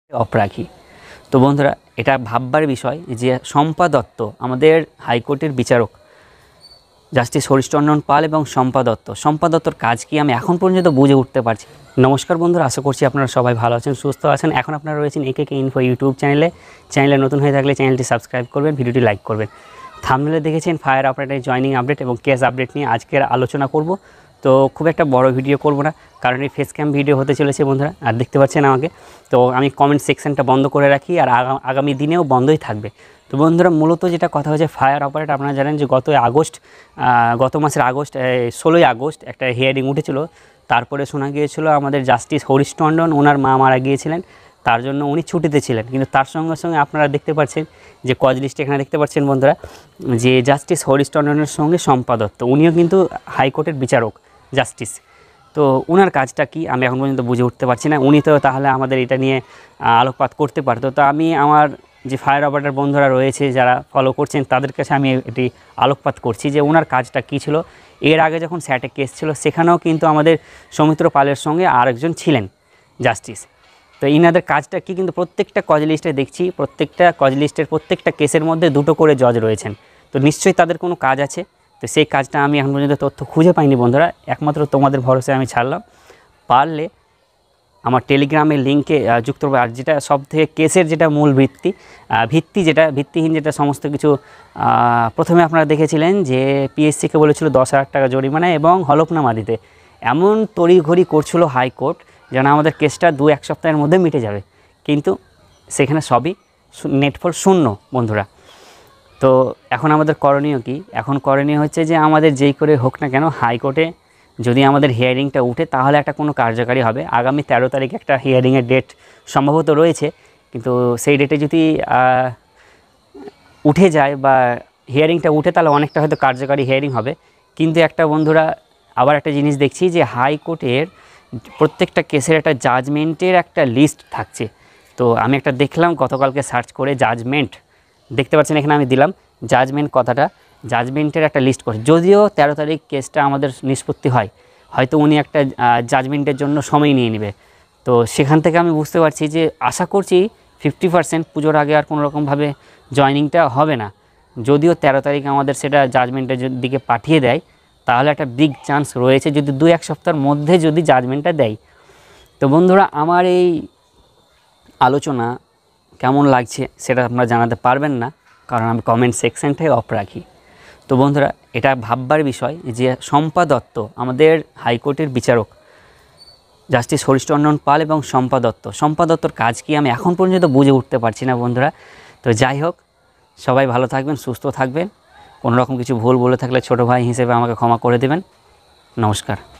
Of রাখি। তো বন্ধুরা, এটা ভাববার বিষয় যে শম্পা দত্ত আমাদের হাইকোর্টের বিচারক, জাস্টিস হরিশচন্দ্রন পাল এবং শম্পা দত্তর কাজ কি আমি এখন পর্যন্ত বুঝে উঠতে পারছি। নমস্কার বন্ধুরা, আশা করছি আপনারা সবাই ভালো আছেন, সুস্থ আছেন। এখন আপনারা রয়েছেন একে ইনফো ইউটিউব চ্যানেলে নতুন হয়ে থাকলে চ্যানেলটি সাবস্ক্রাইব করবেন, ভিডিওটি লাইক করবেন। থাম্বনেলে দেখেছেন ফায়ার অপারেটর জয়নিং আপডেট এবং কেস আপডেট নিয়ে আজকের আলোচনা করব। তো খুব একটা বড় ভিডিও করব না, কারণ এই ফেস ক্যাম ভিডিও হতে চলেছে বন্ধুরা, আর দেখতে পাচ্ছেন আমাকে। তো আমি কমেন্ট সেকশনটা বন্ধ করে রাখি, আর আগামী দিনেও বন্ধই থাকবে। তো বন্ধুরা, মূলত যেটা কথা হচ্ছে ফায়ার অপারেটর, আপনারা জানেন যে গত মাসের 16ই আগস্ট একটা হিয়ারিং উঠেছিল। তারপরে শোনা গিয়েছিল আমাদের জাস্টিস হরিশচন্দ্রন, ওনার মা মারা গিয়েছিলেন, তার জন্য উনি ছুটিতে ছিলেন। কিন্তু তার সঙ্গে সঙ্গে আপনারা দেখতে পাচ্ছেন যে কজ লিস্টে এখানে দেখতে পাচ্ছেন বন্ধুরা, যে জাস্টিস হরিশচন্দ্রনের সঙ্গে শম্পা দত্ত, উনিও কিন্তু হাইকোর্টের বিচারক জাস্টিস। তো ওনার কাজটা কি আমি এখন পর্যন্ত বুঝে উঠতে পারছি না। উনি তো তাহলে আমাদের এটা নিয়ে আলোকপাত করতে পারতো। তো আমি আমার যে ফায়ার অপারেটর বন্ধুরা রয়েছে যারা ফলো করছেন তাদের কাছে আমি এটি আলোকপাত করছি যে ওনার কাজটা কী ছিল। এর আগে যখন স্যাটে কেস ছিল সেখানেও কিন্তু আমাদের সৌমিত্র পালের সঙ্গে আরেকজন ছিলেন জাস্টিস। তো ইনাদের কাজটা কি, কিন্তু প্রত্যেকটা কজ লিস্টে দেখছি, প্রত্যেকটা কজ লিস্টের প্রত্যেকটা কেসের মধ্যে 2টো করে জজ রয়েছেন। তো নিশ্চয়ই তাদের কোনো কাজ আছে। তো সেই কাজটা আমি এখন পর্যন্ত তথ্য খুঁজে পাইনি বন্ধুরা, একমাত্র তোমাদের ভরসায় আমি ছাড়লাম। পারলে আমার টেলিগ্রামের লিঙ্কে যুক্ত হবে। আর যেটা সব থেকে কেসের যেটা মূল ভিত্তিহীন যেটা সমস্ত কিছু, প্রথমে আপনারা দেখেছিলেন যে পিএসসিকে বলেছিল 10,000 টাকা জরিমানা এবং হলফনামা দিতে। এমন তড়িঘড়ি করছিল হাইকোর্ট যেন আমাদের কেসটা 2-1 সপ্তাহের মধ্যে মিটে যাবে, কিন্তু সেখানে সবই নেটফল শূন্য বন্ধুরা। তো এখন আমাদের করণীয় কি? এখন করণীয় হচ্ছে যে আমাদের যেই করে হোক না কেন হাইকোর্টে যদি আমাদের হিয়ারিংটা উঠে তাহলে একটা কোনো কার্যকারী হবে। আগামী 13 তারিখে একটা হিয়ারিংয়ের ডেট সম্ভবত রয়েছে, কিন্তু সেই ডেটে যদি উঠে যায় বা হিয়ারিংটা উঠে তাহলে অনেকটা হয়তো কার্যকারী হিয়ারিং হবে। কিন্তু একটা বন্ধুরা আবার একটা জিনিস দেখছি যে হাইকোর্টের প্রত্যেকটা কেসের একটা জাজমেন্টের একটা লিস্ট থাকছে। তো আমি একটা দেখলাম গতকালকে সার্চ করে, জাজমেন্ট দেখতে পাচ্ছেন এখানে আমি দিলাম জাজমেন্টের একটা লিস্ট করে। যদিও 13 তারিখ কেসটা আমাদের নিষ্পত্তি হয়, হয়তো উনি একটা জাজমেন্টের জন্য সময় নিয়ে নেবে। তো সেখান থেকে আমি বুঝতে পারছি যে আশা করছি 50% পুজোর আগে আর কোনো রকমভাবে জয়নিংটা হবে না। যদিও 13 তারিখ আমাদের সেটা জাজমেন্টের দিকে পাঠিয়ে দেয়, তাহলে একটা বিগ চান্স রয়েছে যদি 2-1 সপ্তাহের মধ্যে যদি জাজমেন্টটা দেয়। তো বন্ধুরা, আমার এই আলোচনা কেমন লাগছে সেটা আপনারা জানাতে পারবেন না, কারণ আমি কমেন্ট সেকশনটাই অফ রাখি। তো বন্ধুরা, এটা ভাববার বিষয় যে শম্পা দত্ত আমাদের হাইকোর্টের বিচারক, জাস্টিস হরিশচন্দ্রন পাল এবং শম্পা দত্তর কাজ কি আমি এখন পর্যন্ত বুঝে উঠতে পারছি না বন্ধুরা। তো যাই হোক, সবাই ভালো থাকবেন, সুস্থ থাকবেন। কোনো রকম কিছু ভুল বলে থাকলে ছোটো ভাই হিসেবে আমাকে ক্ষমা করে দেবেন। নমস্কার।